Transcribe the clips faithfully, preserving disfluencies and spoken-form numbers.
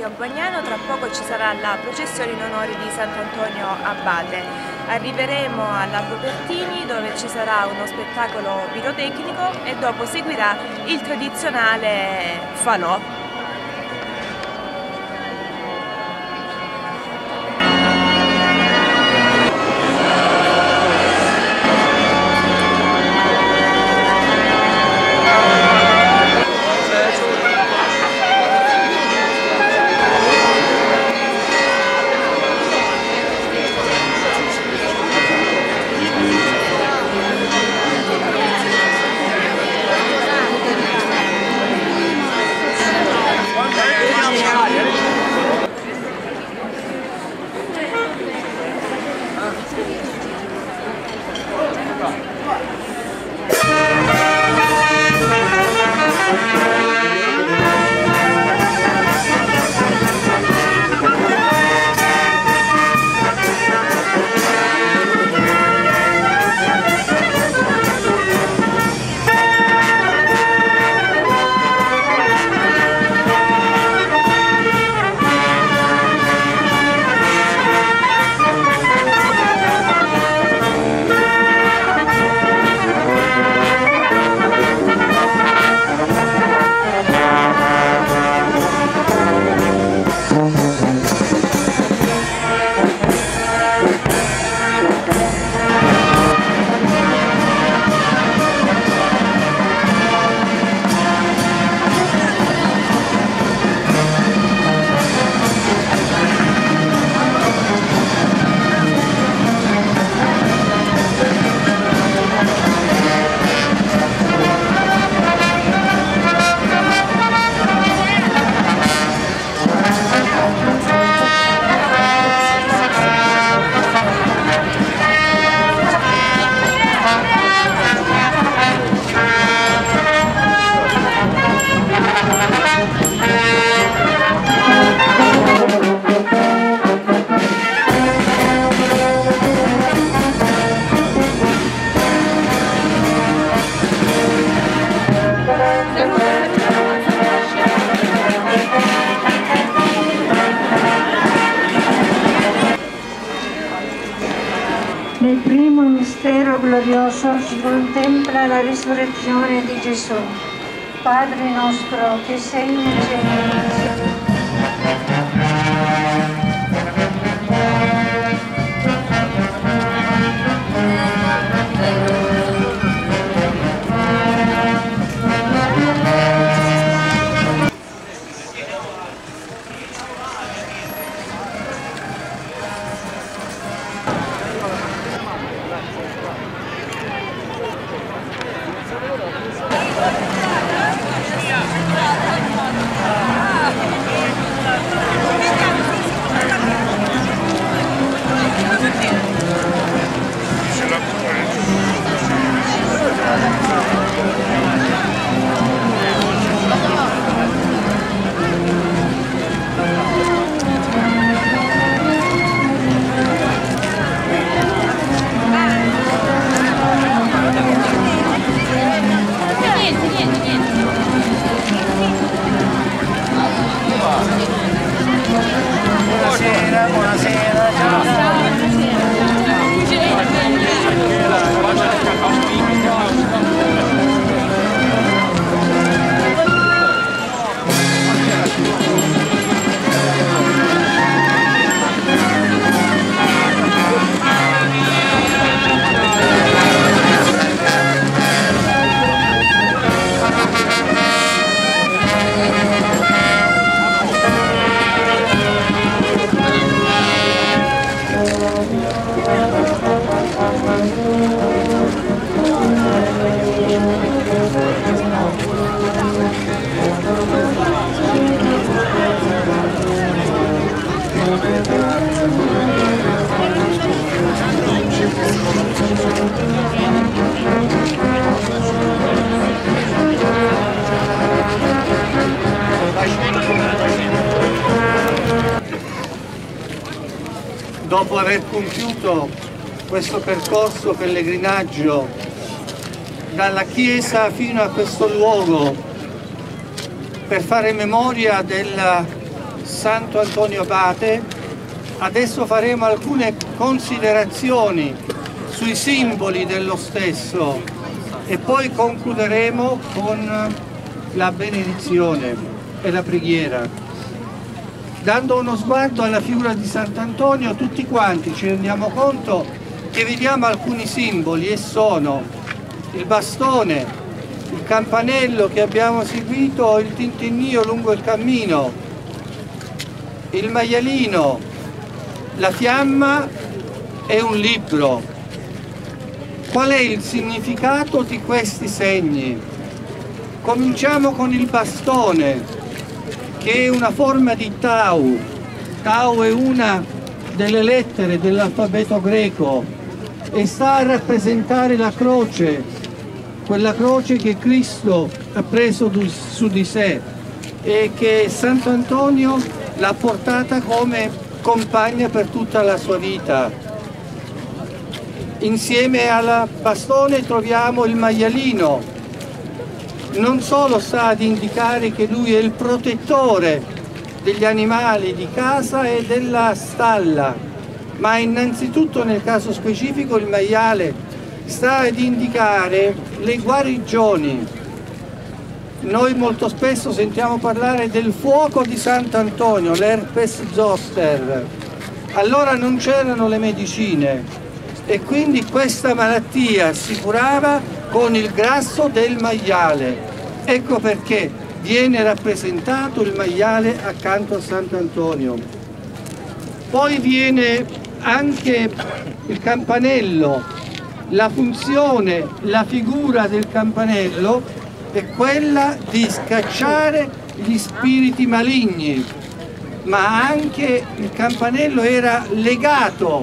Campagnano tra poco ci sarà la processione in onore di Sant'Antonio Abate. Arriveremo a Largo Pertini dove ci sarà uno spettacolo pirotecnico e dopo seguirà il tradizionale falò. Nel primo mistero glorioso si contempla la risurrezione di Gesù. Padre nostro che sei nei cieli, buonasera, buonasera, ciao. Dopo aver compiuto questo percorso pellegrinaggio dalla chiesa fino a questo luogo per fare memoria del Santo Antonio Abate. Adesso faremo alcune considerazioni sui simboli dello stesso e poi concluderemo con la benedizione e la preghiera. Dando uno sguardo alla figura di Sant'Antonio, tutti quanti ci rendiamo conto che vediamo alcuni simboli, e sono il bastone, il campanello che abbiamo seguito, il tintinnio lungo il cammino, il maialino, la fiamma e un libro. Qual è il significato di questi segni? Cominciamo con il bastone, che è una forma di Tau. Tau è una delle lettere dell'alfabeto greco e sta a rappresentare la croce, quella croce che Cristo ha preso su di sé e che Sant'Antonio l'ha portata come compagna per tutta la sua vita. Insieme al bastone troviamo il maialino. Non solo sta ad indicare che lui è il protettore degli animali di casa e della stalla, ma innanzitutto nel caso specifico il maiale sta ad indicare le guarigioni. Noi molto spesso sentiamo parlare del fuoco di Sant'Antonio, l'herpes zoster. Allora non c'erano le medicine e quindi questa malattia si curava con il grasso del maiale. Ecco perché viene rappresentato il maiale accanto a Sant'Antonio. Poi viene anche il campanello. La funzione, la figura del campanello è quella di scacciare gli spiriti maligni, ma anche il campanello era legato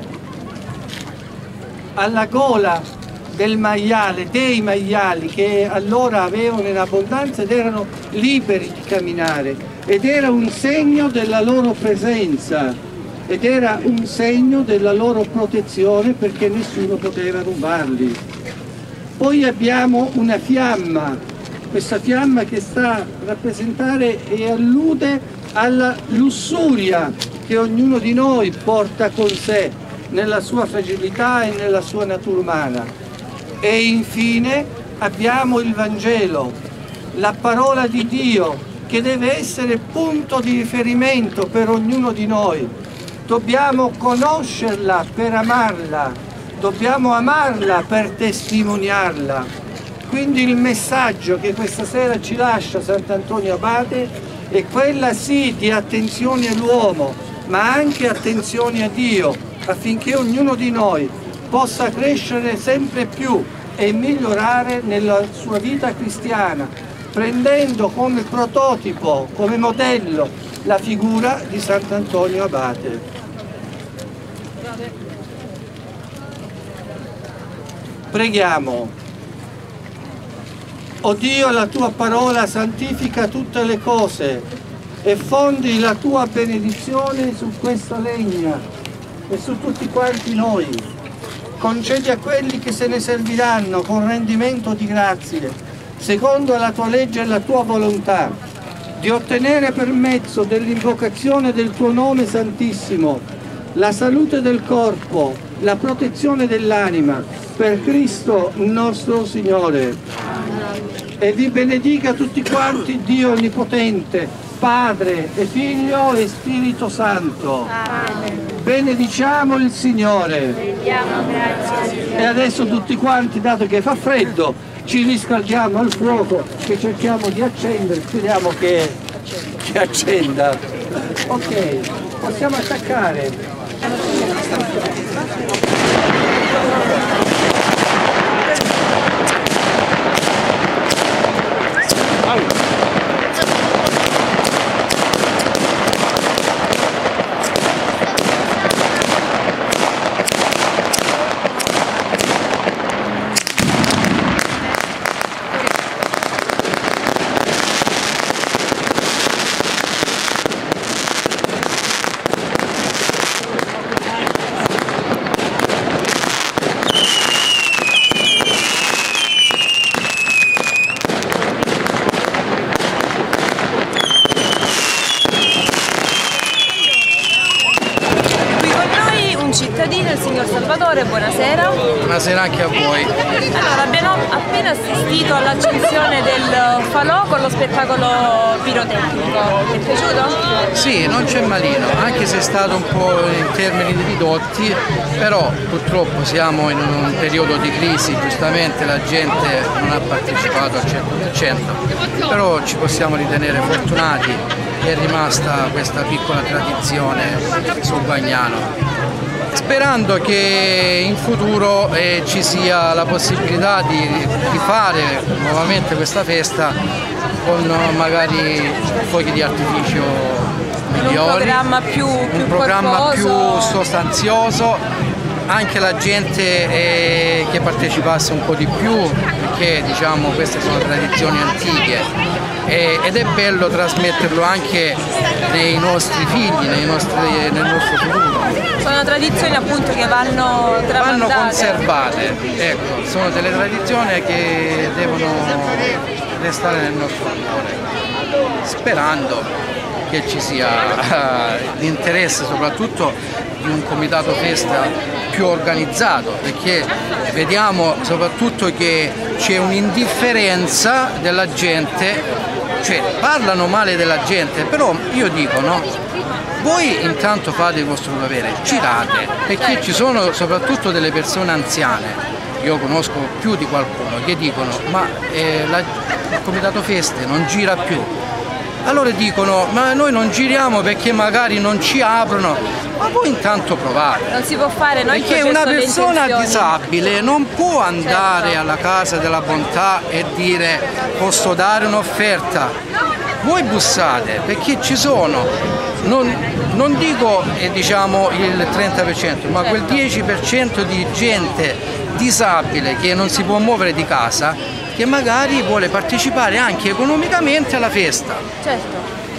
alla gola del maiale, dei maiali che allora avevano in abbondanza ed erano liberi di camminare, ed era un segno della loro presenza. Ed era un segno della loro protezione perché nessuno poteva rubarli. Poi abbiamo una fiamma, questa fiamma che sta a rappresentare e allude alla lussuria che ognuno di noi porta con sé nella sua fragilità e nella sua natura umana. E infine abbiamo il Vangelo, la parola di Dio che deve essere punto di riferimento per ognuno di noi. Dobbiamo conoscerla per amarla, dobbiamo amarla per testimoniarla. Quindi il messaggio che questa sera ci lascia Sant'Antonio Abate è quella sì di attenzione all'uomo, ma anche attenzione a Dio, affinché ognuno di noi possa crescere sempre più e migliorare nella sua vita cristiana, prendendo come prototipo, come modello, la figura di Sant'Antonio Abate. Preghiamo. O Dio, la tua parola santifica tutte le cose e fondi la tua benedizione su questa legna e su tutti quanti noi. Concedi a quelli che se ne serviranno con rendimento di grazie, secondo la tua legge e la tua volontà, di ottenere per mezzo dell'invocazione del tuo nome santissimo la salute del corpo, la protezione dell'anima, per Cristo nostro Signore. E vi benedica tutti quanti Dio Onnipotente, Padre e Figlio e Spirito Santo. Amen. Benediciamo il Signore. E adesso tutti quanti, dato che fa freddo, ci riscaldiamo al fuoco che cerchiamo di accendere, speriamo che, che accenda. Ok, possiamo attaccare. il signor Salvatore, buonasera. Buonasera anche a voi. Allora, abbiamo appena assistito all'accensione del falò con lo spettacolo pirotecnico. Ti è piaciuto? Sì, non c'è malino, anche se è stato un po' in termini ridotti, però purtroppo siamo in un periodo di crisi, giustamente la gente non ha partecipato al cento per cento, però ci possiamo ritenere fortunati che è rimasta questa piccola tradizione sul Bagnano. Sperando che in futuro eh, ci sia la possibilità di, di fare nuovamente questa festa con magari fuochi di artificio migliori, un programma più, più un programma più corposo. sostanzioso, anche la gente eh, che partecipasse un po' di più, perché diciamo queste sono tradizioni antiche eh, ed è bello trasmetterlo anche nei nostri figli, nei nostri, nel nostro futuro. Sono tradizioni appunto che vanno tramandate. Vanno conservate, ecco, sono delle tradizioni che devono restare nel nostro cuore, sperando che ci sia uh, l'interesse soprattutto di un comitato festa più organizzato, perché vediamo soprattutto che c'è un'indifferenza della gente, cioè parlano male della gente, però io dico no, voi intanto fate il vostro dovere, girate, perché ci sono soprattutto delle persone anziane, io conosco più di qualcuno, che dicono ma eh, la, il comitato feste non gira più. Allora dicono ma noi non giriamo perché magari non ci aprono, ma voi intanto provate. Non si può fare, noi perché una persona disabile non può andare certo. alla Casa della Bontà e dire posso dare un'offerta. Voi bussate perché ci sono, non, non dico eh, diciamo il trenta per cento, ma quel dieci per cento di gente disabile che non si può muovere di casa, che magari vuole partecipare anche economicamente alla festa. Certo.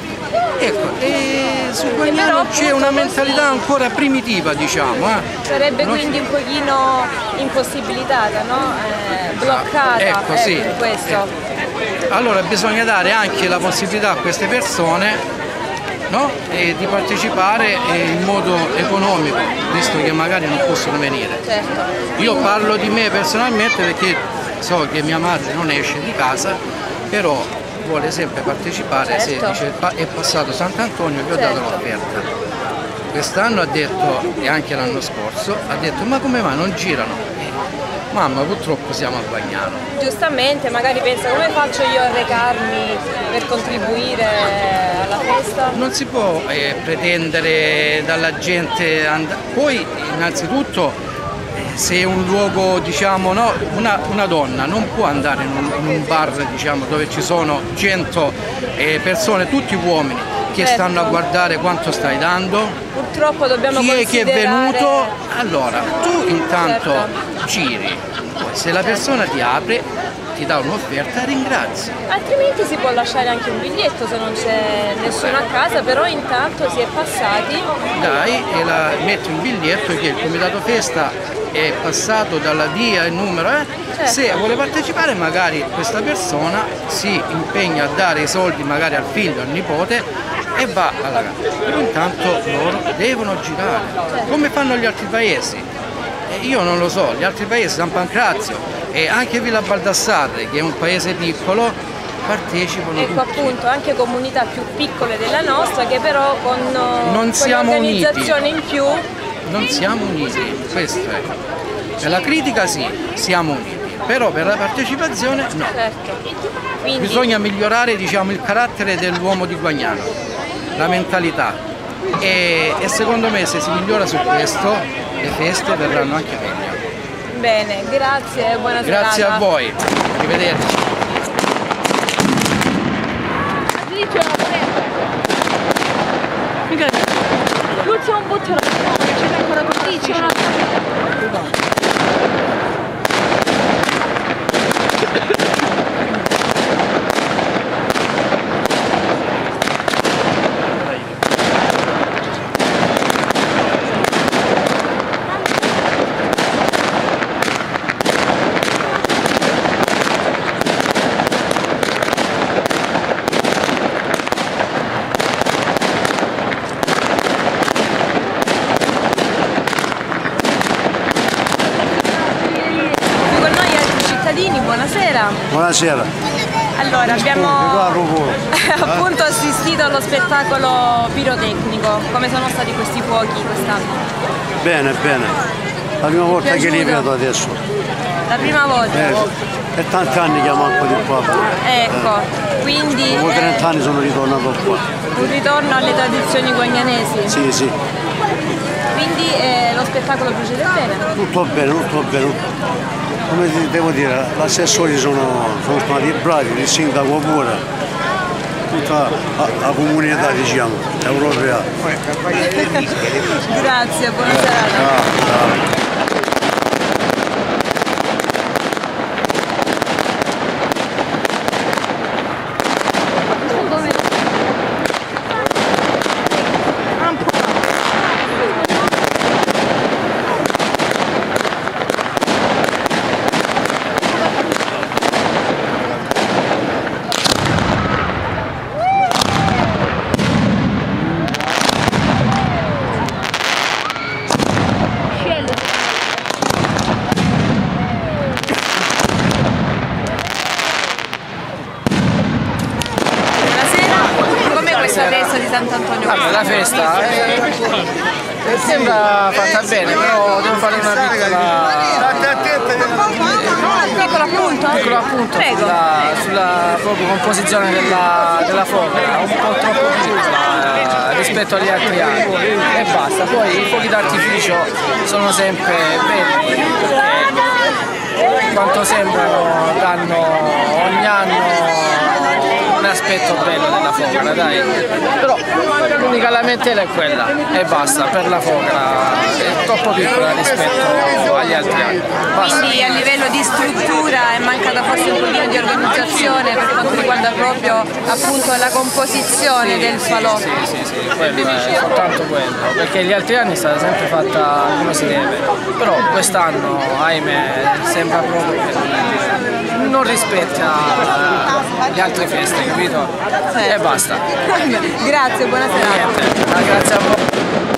Ecco, e sul Bagnano c'è una mentalità ancora primitiva, diciamo. Eh. Sarebbe non quindi un pochino impossibilitata, no? Eh, bloccata ecco, ecco, sì. in questo. Allora bisogna dare anche la possibilità a queste persone, no? E di partecipare in modo economico, visto che magari non possono venire. Certo. Io parlo di me personalmente perché so che mia madre non esce di casa, però vuole sempre partecipare, certo. Se dice è passato Sant'Antonio, gli ho certo. dato l'offerta. Quest'anno ha detto, e anche l'anno scorso, ha detto ma come mai non girano? Eh, mamma, purtroppo siamo a Bagnano. Giustamente, magari pensa come faccio io a recarmi per contribuire alla festa? Non si può eh, pretendere dalla gente, and- poi innanzitutto se un luogo, diciamo, no, una, una donna non può andare in un, in un bar, diciamo, dove ci sono cento eh, persone, tutti uomini, che certo. stanno a guardare quanto stai dando. Purtroppo dobbiamo chi è che è considerare... venuto, allora tu intanto certo. giri, poi se la persona ti apre, ti dà un'offerta, ringrazi. Altrimenti si può lasciare anche un biglietto se non c'è nessuno a casa, però intanto si è passati. Dai e la, metti un biglietto che il comitato festa è passato dalla via, il numero, eh? certo. Se vuole partecipare magari questa persona si impegna a dare i soldi magari al figlio, al nipote e va alla casa. Però intanto loro devono girare, certo. come fanno gli altri paesi. E io non lo so, gli altri paesi, San Pancrazio e anche Villa Baldassarre, che è un paese piccolo, partecipano ecco tutti. appunto anche comunità più piccole della nostra che però con, non con siamo un'organizzazione in più non siamo uniti, questo è. Per la critica sì, siamo uniti, però per la partecipazione no. certo. Quindi... bisogna migliorare, diciamo, il carattere dell'uomo di Bagnano, la mentalità e, e secondo me se si migliora su questo le feste verranno anche meglio. Bene, grazie e buona serata. Grazie a voi, arrivederci. L'ultimo bottone, c'è ancora quattordici. buonasera. Buonasera. Allora, abbiamo appunto assistito allo spettacolo pirotecnico. Come sono stati questi fuochi quest'anno? Bene, bene. La prima volta che li vedo adesso. La prima volta? Eh, è tanti anni che manco di qua. Ecco, quindi... Dopo trenta anni sono ritornato qua. Un ritorno alle tradizioni guagnanesi? Sì, sì. Quindi eh, lo spettacolo procede bene? Tutto bene, tutto bene. Come ti devo dire, gli assessori sono, sono stati bravi, il sindaco pure, tutta la, la comunità, diciamo, europea. Grazie, buona serata. Ciao, ciao. La festa di Sant'Antonio? Allora, la festa è, è sembra fatta bene, però devo fare una piccola piccolo appunto? piccolo appunto Prego. sulla, sulla proprio composizione della, della foca, un po' troppo piccola eh, rispetto agli altri anni e basta. Poi i fuochi d'artificio sono sempre belli perché quanto sembrano danno ogni anno un aspetto bello della foca, dai. Però l'unica lamentela è quella e basta, per la foca è troppo piccola rispetto agli altri anni. Basta. Quindi a livello di struttura è mancata forse un pochino di organizzazione per quanto riguarda proprio appunto la composizione del falò. Sì, sì, sì, quello è soltanto quello, perché gli altri anni è stata sempre fatta come si deve, però quest'anno, ahimè, sembra proprio che non rispetta le altre feste, capito? E basta. Grazie, buona serata. Niente, grazie a voi.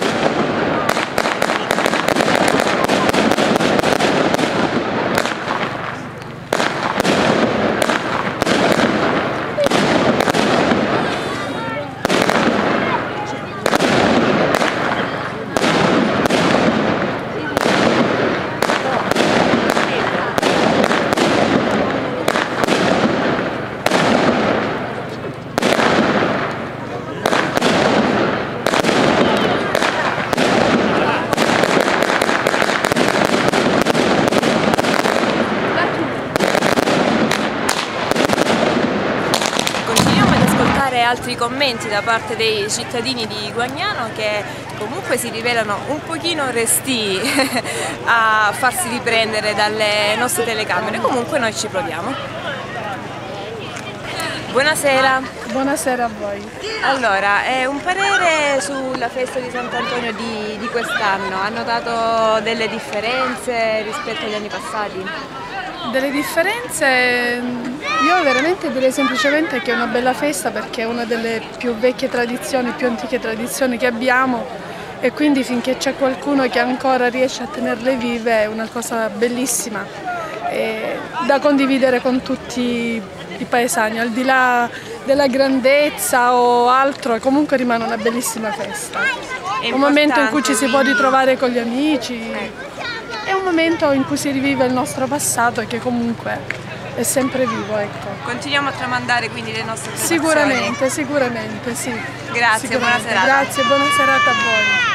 Altri commenti da parte dei cittadini di Guagnano che comunque si rivelano un pochino restii a farsi riprendere dalle nostre telecamere, comunque noi ci proviamo. Buonasera. Buonasera a voi. Allora, eh, un parere sulla festa di Sant'Antonio di, di quest'anno, ha notato delle differenze rispetto agli anni passati? Delle differenze, io veramente direi semplicemente che è una bella festa perché è una delle più vecchie tradizioni, più antiche tradizioni che abbiamo e quindi finché c'è qualcuno che ancora riesce a tenerle vive è una cosa bellissima e da condividere con tutti i paesani, al di là della grandezza o altro, comunque rimane una bellissima festa. È un momento in cui ci si può ritrovare con gli amici. È un momento in cui si rivive il nostro passato e che comunque è sempre vivo, ecco. Continuiamo a tramandare quindi le nostre tradizioni? Sicuramente, sicuramente, sì. Grazie, sicuramente. Buona serata. Grazie, buona serata a voi.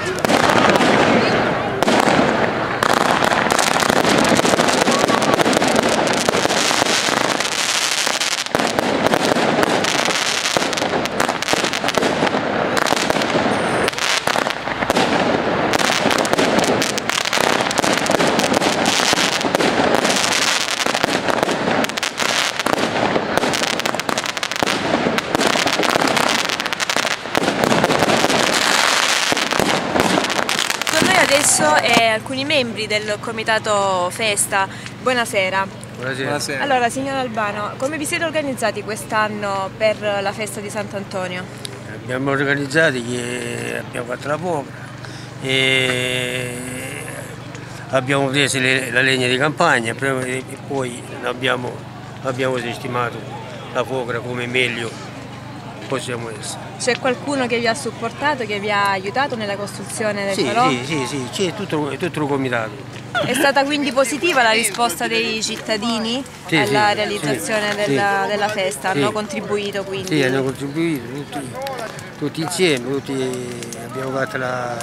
Adesso eh, alcuni membri del comitato festa. Buonasera. Buonasera. Buonasera. Allora, signor Albano, come vi siete organizzati quest'anno per la festa di Sant'Antonio? Abbiamo organizzati che abbiamo fatto la poca e abbiamo preso le, la legna di campagna e poi abbiamo, abbiamo sistemato la fogra come meglio possiamo essere. C'è qualcuno che vi ha supportato, che vi ha aiutato nella costruzione del sì, falò? Sì, sì, sì, c'è tutto, tutto il comitato. È stata quindi positiva la risposta dei cittadini sì, alla sì, realizzazione sì, della, sì. della festa? Hanno sì. contribuito quindi? Sì, hanno contribuito tutti, tutti insieme, tutti, abbiamo fatto la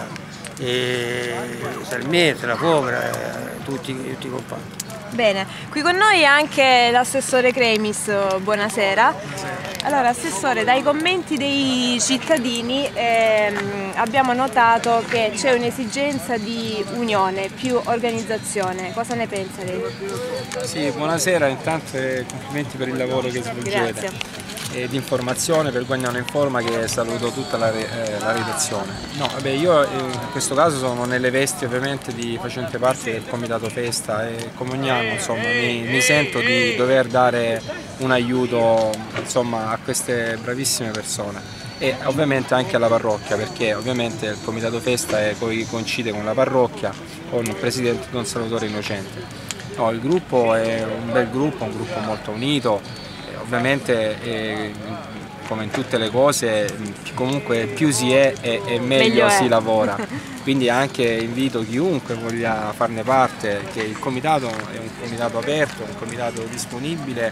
eh, salmetta, la fogra, eh, tutti, tutti i compagni. Bene, qui con noi è anche l'assessore Cremis, buonasera. Allora, assessore, dai commenti dei cittadini ehm, abbiamo notato che c'è un'esigenza di unione, più organizzazione. Cosa ne pensa lei? Sì, buonasera, intanto complimenti per il lavoro che svolgete. Grazie. E di informazione per Guagnano Informa, che saluto tutta la, eh, la redazione. No, vabbè, io in questo caso sono nelle vesti ovviamente di facente parte del Comitato Festa e come ogni anno insomma, mi, mi sento di dover dare un aiuto insomma, a queste bravissime persone e ovviamente anche alla parrocchia, perché ovviamente il Comitato Festa è, poi coincide con la parrocchia, con il Presidente Don Salvatore Innocente. No, il gruppo è un bel gruppo, un gruppo molto unito. Ovviamente eh, come in tutte le cose comunque più si è e, e meglio, meglio si lavora, quindi anche invito chiunque voglia farne parte che il comitato è un comitato aperto, un comitato disponibile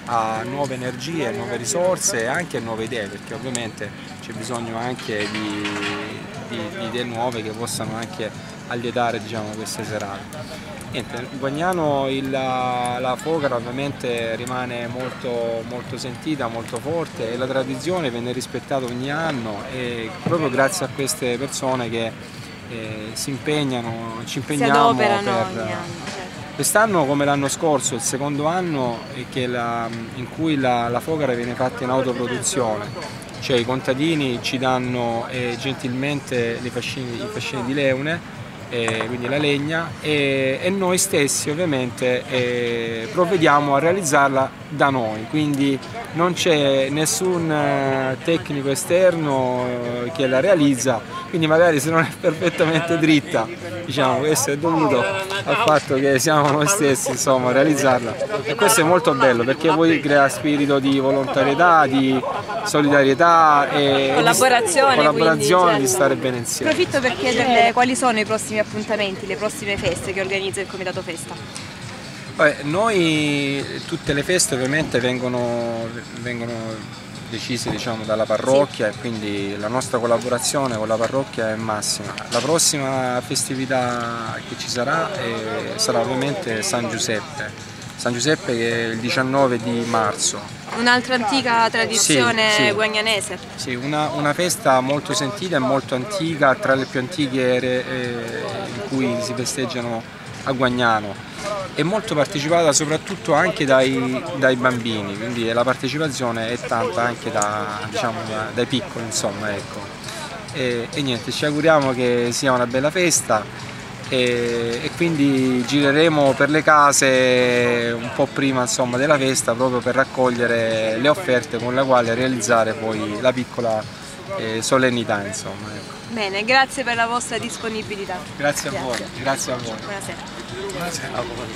a nuove energie, nuove risorse e anche nuove idee, perché ovviamente c'è bisogno anche di, di, di idee nuove che possano anche allietare diciamo, queste serate. Niente, Guagnano il, la, la fogra ovviamente rimane molto, molto sentita, molto forte e la tradizione viene rispettata ogni anno e proprio grazie a queste persone che eh, si impegnano, ci impegniamo per ogni anno. Quest'anno come l'anno scorso, il secondo anno che la, in cui la, la fogra viene fatta in autoproduzione, cioè i contadini ci danno eh, gentilmente i fascini, i fascini di leune, Eh, quindi la legna e, e noi stessi ovviamente eh, provvediamo a realizzarla da noi, quindi non c'è nessun eh, tecnico esterno eh, che la realizza, quindi magari se non è perfettamente dritta diciamo questo è dovuto al fatto che siamo noi stessi insomma a realizzarla e questo è molto bello perché poi crea spirito di volontarietà, di solidarietà e collaborazione, di, collaborazione quindi, di stare bene insieme. Approfitto per chiederle quali sono i prossimi appuntamenti, le prossime feste che organizza il Comitato Festa. Beh, noi tutte le feste ovviamente vengono, vengono decise diciamo, dalla parrocchia sì. E quindi la nostra collaborazione con la parrocchia è massima. La prossima festività che ci sarà eh, sarà ovviamente San Giuseppe. San Giuseppe che è il diciannove di marzo. Un'altra antica tradizione sì, sì. guagnanese. Sì, una, una festa molto sentita e molto antica, tra le più antiche eh, in cui si festeggiano a Guagnano. È molto partecipata soprattutto anche dai, dai bambini, quindi la partecipazione è tanta anche da, diciamo, da, dai piccoli, insomma, ecco. E, e niente, ci auguriamo che sia una bella festa e, e quindi gireremo per le case un po' prima insomma, della festa proprio per raccogliere le offerte con le quali realizzare poi la piccola eh, solennità, insomma, ecco. Bene, grazie per la vostra disponibilità. Grazie a voi, grazie a voi. Buonasera. Buonasera a voi.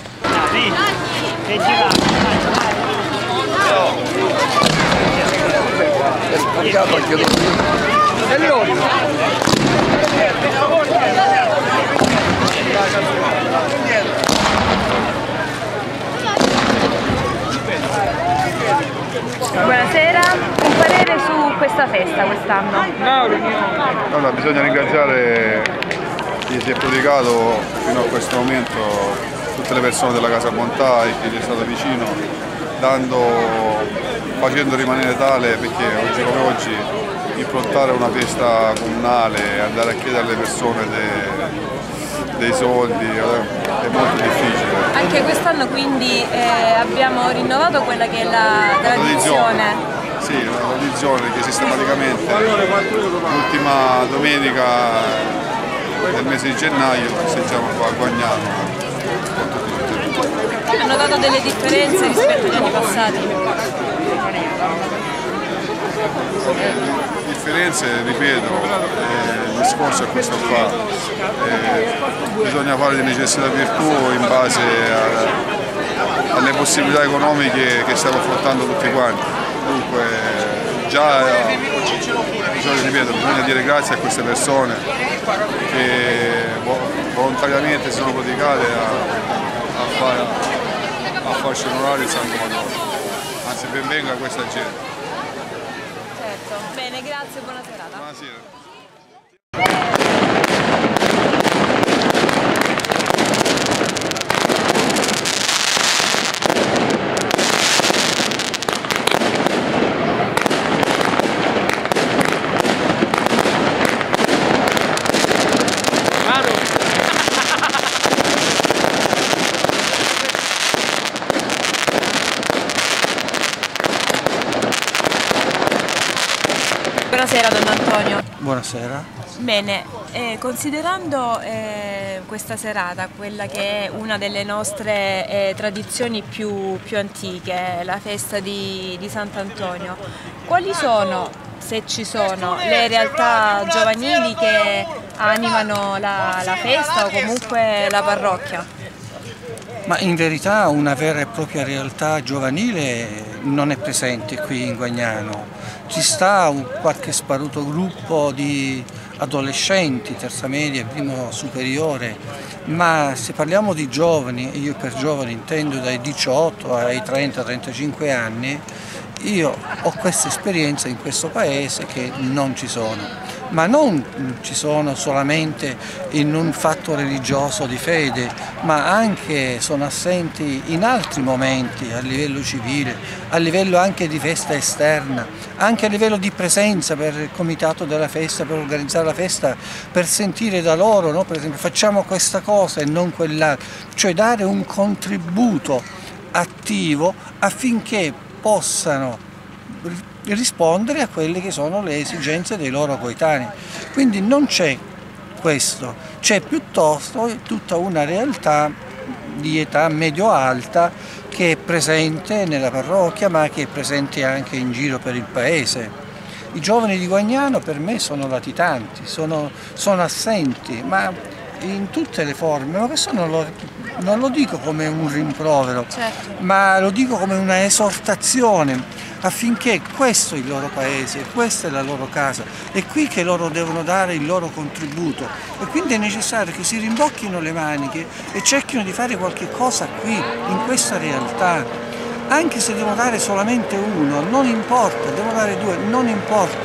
Buonasera, un parere su questa festa quest'anno? Allora, bisogna ringraziare chi si è prodigato fino a questo momento, tutte le persone della Casa Bontà e chi ci è stato vicino, dando, facendo rimanere tale, perché oggi come oggi improntare una festa comunale, andare a chiedere alle persone dei, dei soldi è molto difficile. Anche quest'anno quindi eh, abbiamo rinnovato quella che è la tradizione. Sì, una tradizione che sistematicamente l'ultima domenica del mese di gennaio festeggiamo qua a Guagnano. Ha notato delle differenze rispetto agli anni passati? Le differenze, ripeto, eh, il discorso è questo qua, eh, bisogna fare di necessità virtù in base a, alle possibilità economiche che stiamo affrontando tutti quanti. Dunque già bisogna, ripeto, bisogna dire grazie a queste persone che volontariamente si sono prodigate a, a, fare, a farci onorare il Santo Patrono. Anzi, benvenga questa gente. Certo, bene, grazie, buona serata. Buonasera. Buonasera Don Antonio. Buonasera. Bene, eh, considerando eh, questa serata, quella che è una delle nostre eh, tradizioni più, più antiche, la festa di, di Sant'Antonio, quali sono, se ci sono, le realtà giovanili che animano la, la festa o comunque la parrocchia? Ma in verità una vera e propria realtà giovanile non è presente qui in Guagnano. Ci sta un qualche sparuto gruppo di adolescenti, terza media e primo superiore, ma se parliamo di giovani, e io per giovani intendo dai diciotto ai trenta trentacinque anni, io ho questa esperienza in questo paese che non ci sono. Ma non ci sono solamente in un fatto religioso di fede, ma anche sono assenti in altri momenti a livello civile, a livello anche di festa esterna, anche a livello di presenza per il comitato della festa, per organizzare la festa, per sentire da loro, no? Per esempio facciamo questa cosa e non quell'altra, cioè dare un contributo attivo affinché possano rispondere a quelle che sono le esigenze dei loro coetanei. Quindi non c'è questo, c'è piuttosto tutta una realtà di età medio-alta che è presente nella parrocchia ma che è presente anche in giro per il paese. I giovani di Guagnano per me sono latitanti, sono, sono assenti, ma in tutte le forme, ma questo non lo, non lo dico come un rimprovero, certo, ma lo dico come una esortazione affinché questo è il loro paese, questa è la loro casa, è qui che loro devono dare il loro contributo e quindi è necessario che si rimbocchino le maniche e cerchino di fare qualche cosa qui, in questa realtà. Anche se devo dare solamente uno, non importa, devo dare due, non importa,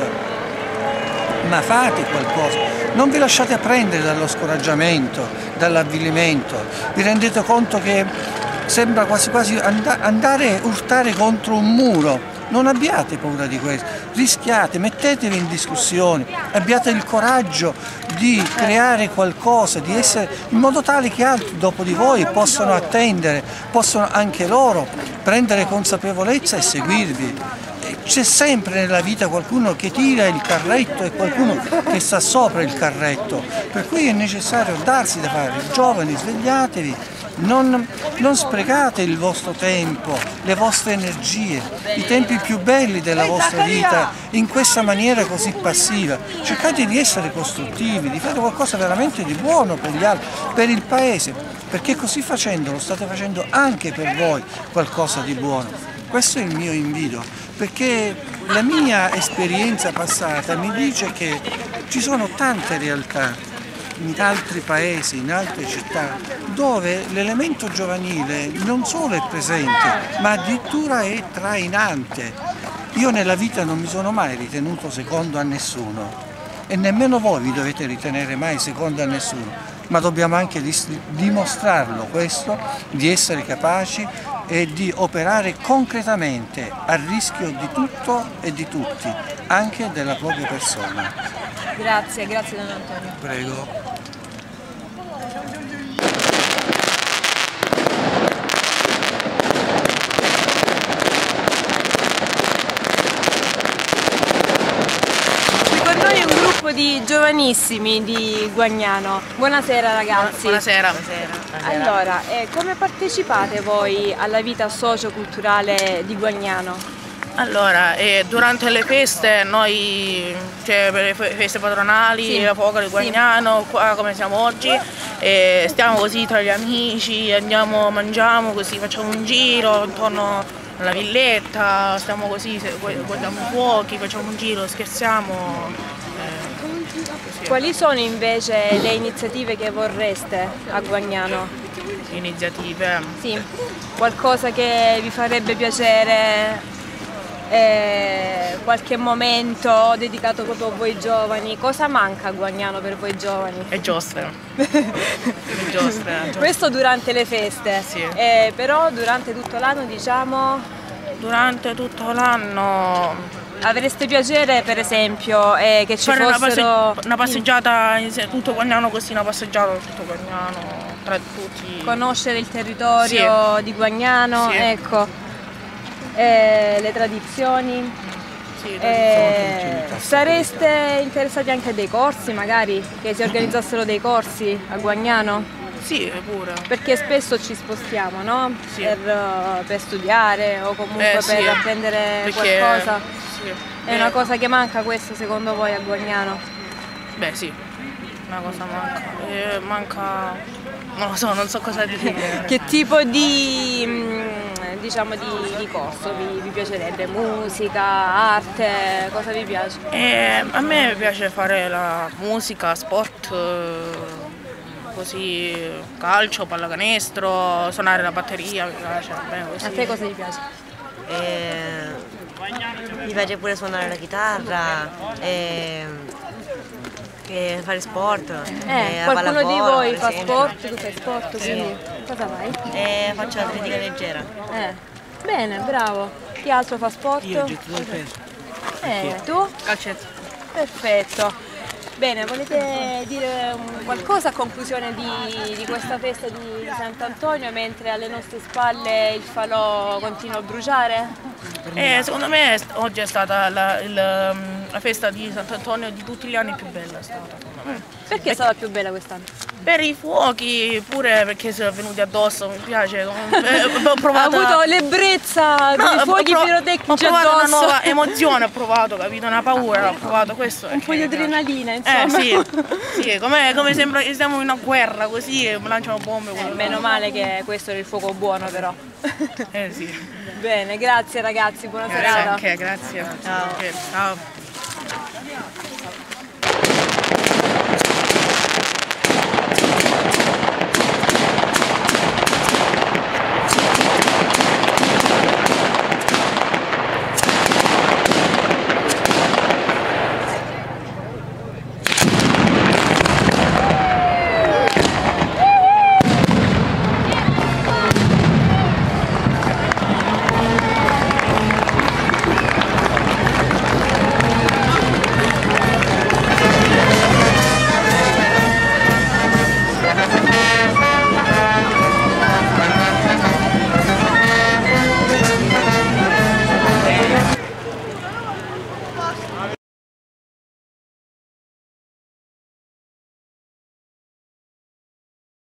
ma fate qualcosa, non vi lasciate prendere dallo scoraggiamento, dall'avvilimento, vi rendete conto che sembra quasi quasi andare a urtare contro un muro. Non abbiate paura di questo, rischiate, mettetevi in discussione, abbiate il coraggio di creare qualcosa, di essere in modo tale che altri dopo di voi possano attendere, possano anche loro prendere consapevolezza e seguirvi. C'è sempre nella vita qualcuno che tira il carretto e qualcuno che sta sopra il carretto, per cui è necessario darsi da fare. Giovani, svegliatevi, non, non sprecate il vostro tempo, le vostre energie, i tempi più belli della vostra vita in questa maniera così passiva. Cercate di essere costruttivi, di fare qualcosa veramente di buono per gli altri, per il paese, perché così facendo lo state facendo anche per voi qualcosa di buono. Questo è il mio invito, perché la mia esperienza passata mi dice che ci sono tante realtà in altri paesi, in altre città, dove l'elemento giovanile non solo è presente, ma addirittura è trainante. Io nella vita non mi sono mai ritenuto secondo a nessuno e nemmeno voi vi dovete ritenere mai secondo a nessuno, ma dobbiamo anche dimostrarlo questo, di essere capaci e di operare concretamente a rischio di tutto e di tutti, anche della propria persona. Grazie, grazie Don Antonio. Prego. Di giovanissimi di Guagnano. Buonasera ragazzi. Buonasera. Buonasera. Allora, eh, come partecipate voi alla vita socioculturale di Guagnano? Allora, eh, durante le feste noi, cioè per le feste patronali, sì. La Foca di Guagnano, sì. Qua come siamo oggi, eh, stiamo così tra gli amici, andiamo, mangiamo così, facciamo un giro intorno alla villetta, stiamo così, guardiamo i fuochi, facciamo un giro, scherziamo. Eh, così. Quali sono invece le iniziative che vorreste a Guagnano? Iniziative? Sì, qualcosa che vi farebbe piacere? Eh, qualche momento dedicato proprio a voi giovani. Cosa manca a Guagnano per voi giovani? È giostra. È giostra, giostra. Questo durante le feste, sì. eh, però durante tutto l'anno, diciamo? Durante tutto l'anno avreste piacere per esempio eh, che ci fare fossero... una, passe... una passeggiata, tutto Guagnano così, una passeggiata tutto Guagnano, tra tutti. Conoscere il territorio, sì. Di Guagnano, sì. Ecco. Eh, le tradizioni, sì, eh, sareste interessati anche a dei corsi magari, che si organizzassero dei corsi a Guagnano? Sì, pure. Perché spesso ci spostiamo, no? Sì. Per, per studiare o comunque eh, sì. per apprendere Perché, qualcosa. Sì. È una cosa che manca questo secondo voi a Guagnano? Beh sì, una cosa manca. Eh, manca... non lo so, non so cosa dire. Che tipo di... diciamo di, di corso vi, vi piacerebbe? Musica, arte, cosa vi piace? Eh, a me piace fare la musica, sport, così calcio, pallacanestro, suonare la batteria, mi piace. Beh, così. A te cosa ti piace? Eh, mi piace pure suonare la chitarra, eh, eh, fare sport. Eh, eh, qualcuno di voi fa sport, tu fai sport, quindi sì. Cosa fai? Eh, faccio atletica leggera. Eh, bene, bravo. Chi altro fa sport? Io getto dal peso. Eh, tu? Calcetto. Perfetto. Bene, volete dire qualcosa a conclusione di, di questa festa di Sant'Antonio mentre alle nostre spalle il falò continua a bruciare? Eh, secondo me oggi è stata la, il, la festa di Sant'Antonio di tutti gli anni più bella. È stata, perché è stata più bella quest'anno? Per i fuochi, pure perché sono venuti addosso, mi piace. Ho provato ha avuto l'ebbrezza no, dei fuochi pirotecnici addosso. Ho provato addosso. una nuova emozione, ho provato, capito? Una paura, ho provato questo. Un po' di adrenalina, insomma. Eh sì, sì come, come sembra che siamo in una guerra così e lanciamo bombe. Eh, meno male che questo era il fuoco buono però. Eh sì. Bene, grazie ragazzi, buona grazie serata. Anche, grazie. Ciao. Okay, ciao.